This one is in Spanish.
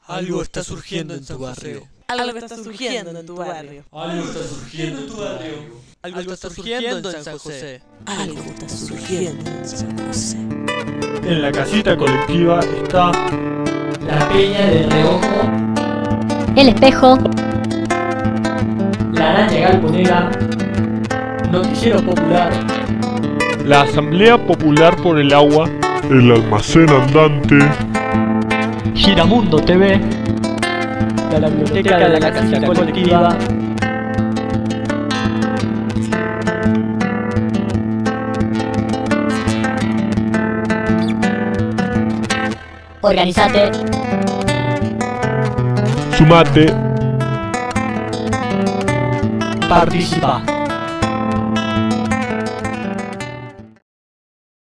Algo está surgiendo en tu barrio. Algo está surgiendo en tu barrio. Algo está surgiendo en tu barrio. Algo está surgiendo en San José. Algo está surgiendo en San José. En la casita colectiva está la peña del reojo, el espejo, la araña galponera, noticiero popular, la Asamblea Popular por el Agua, el almacén andante, Giramundo TV, la biblioteca de la casita colectiva, Organizate, sumate, participa.